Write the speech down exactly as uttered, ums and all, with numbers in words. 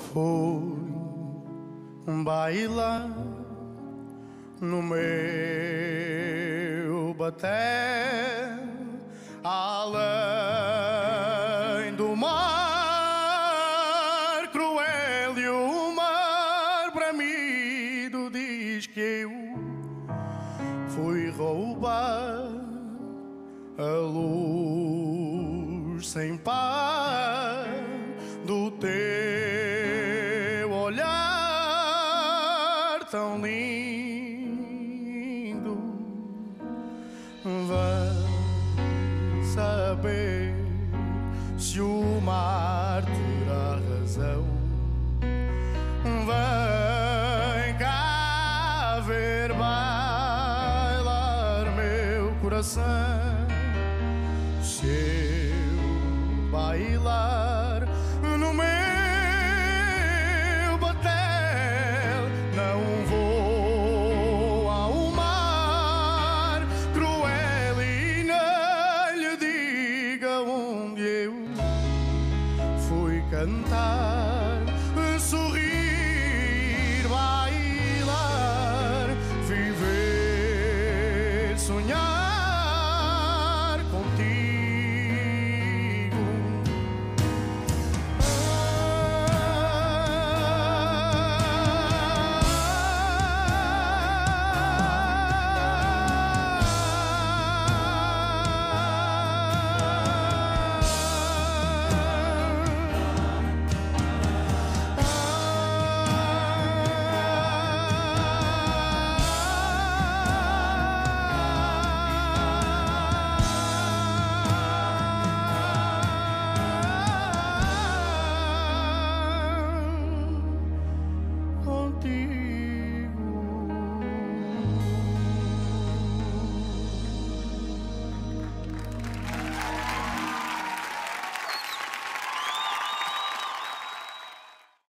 Fui bailar no meu batel, além do mar cruel, e o mar bramido diz que eu fui roubar a luz sem par do teu olhar tão lindo. Vai saber se o mar terá razão. Vem cá ver bailar meu coração. Se eu bailar no meu batel, não vou ao mar cruel e não lhe diga onde eu fui cantar